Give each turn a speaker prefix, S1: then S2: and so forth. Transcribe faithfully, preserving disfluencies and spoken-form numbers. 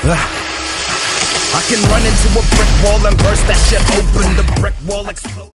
S1: I can run into a brick wall and burst that shit open. The brick wall explodes.